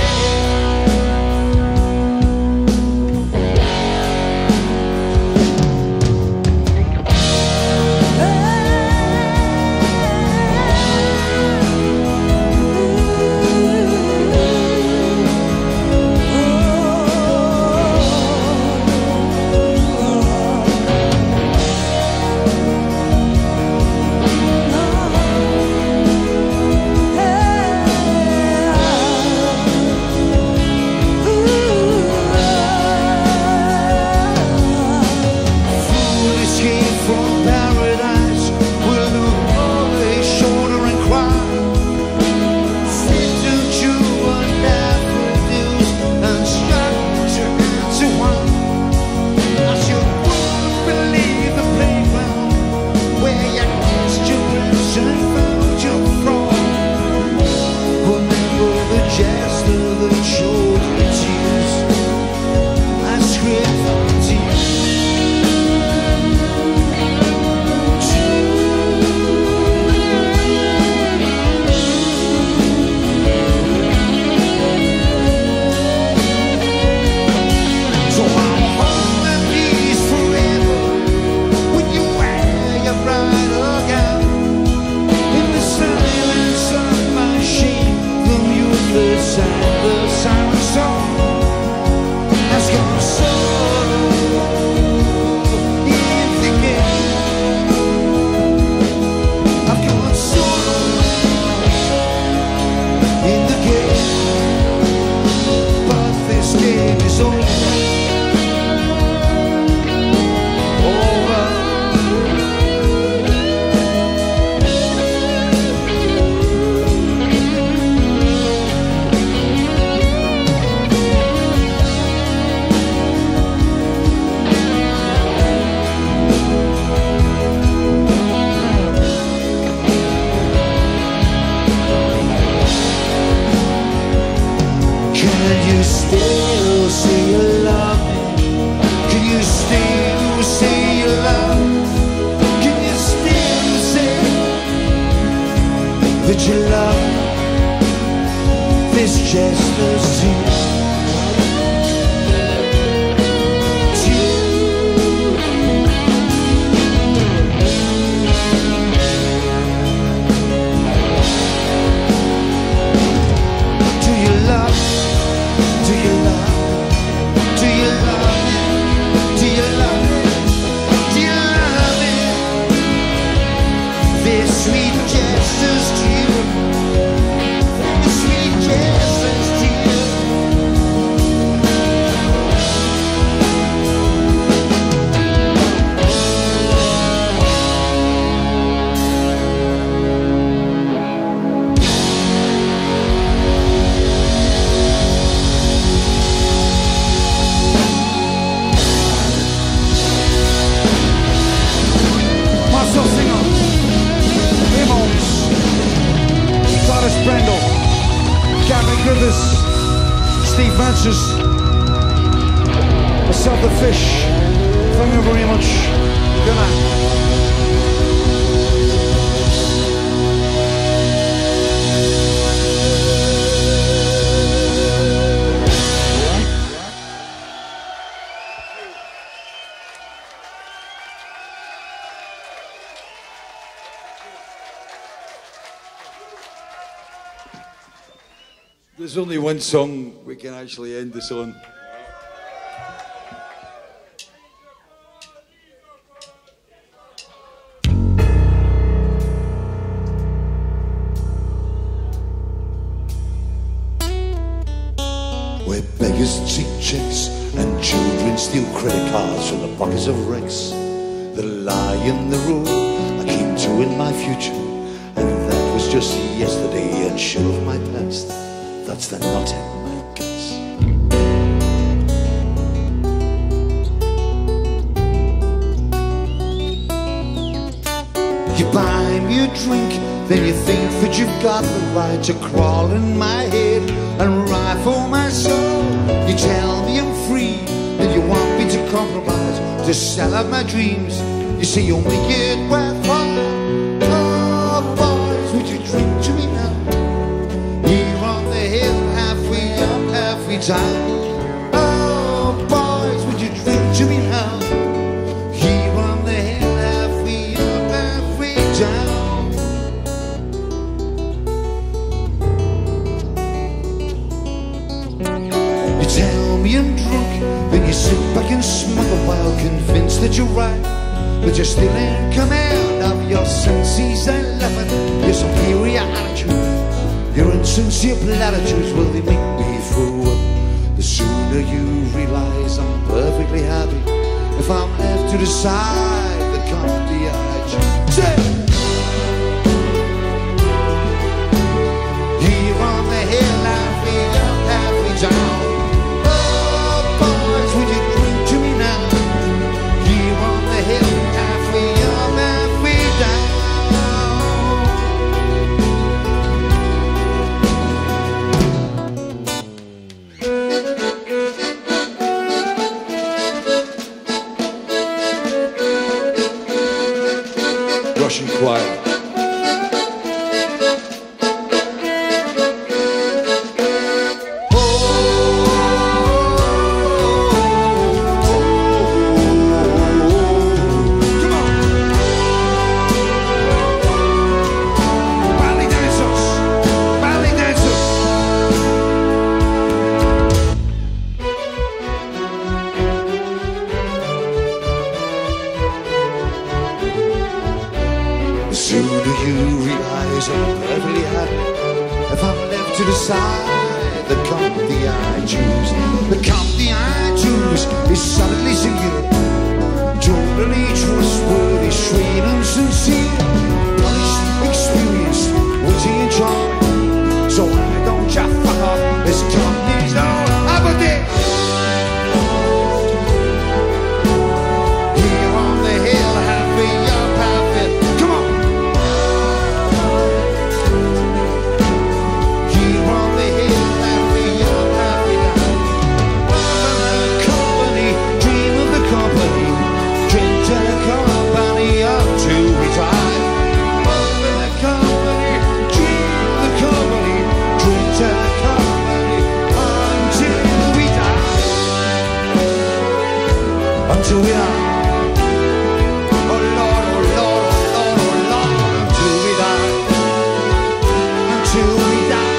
Jester's tear, sweet Jester's tear.
Brendel, Gavin Griffiths, Steve Manchers, myself the Fish. Thank you very much. Good night. There's only one song we can actually end this on.
Where beggars cheat checks and children steal credit cards from the pockets of wrecks that lie in the road I came to in my future, and that was just yesterday and sure of my past. That's the knot in my guts. You buy me a drink, then you think that you've got the right to crawl in my head and rifle my soul. You tell me I'm free, and you want me to compromise, to sell out my dreams. You say you'll make it worthwhile. Oh boys, would you drink to me now? Time. Oh boys, would you drink to me now? Here on the hill, halfway up, halfway down. You tell me I'm drunk, then you sit back and smoke a while, convinced that you're right, but you're still in command of your senses and laughing. Your superior attitude, your insincere platitudes, will they make me fool? The sooner you realize I'm perfectly happy if I'm left to decide the company I choose. Here on the hill, halfway up, halfway down. Oh boys, would you drink to me now? Here on the hill, halfway up, halfway down.
Russian choir.
Decide the company I choose. The company I choose is suddenly singular, totally trustworthy, straight and sincere, polished, experienced, witty and charming. So why don't you fuck off? This company's no Aberdeen. Here on the hill, halfway up, halfway. Come on. Until we die. Oh Lord, oh Lord, oh Lord, oh Lord, until we die. Until we die.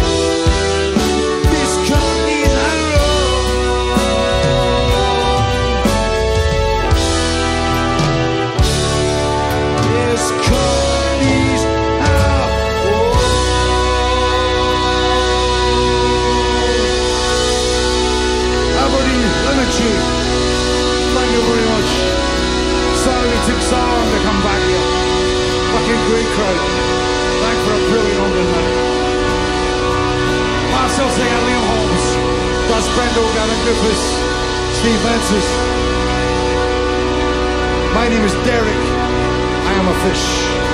This company's our own. This company's our own. Aberdeen, Lemon Tree. Thank you very much. Sorry it took so long to come back here. Fucking great crowd. Thanks for a brilliant organ night. Marcel Singer, Liam Holmes, Das Brendel, Gavin Griffiths, Steve Manchers. My name is Derek. I am a fish.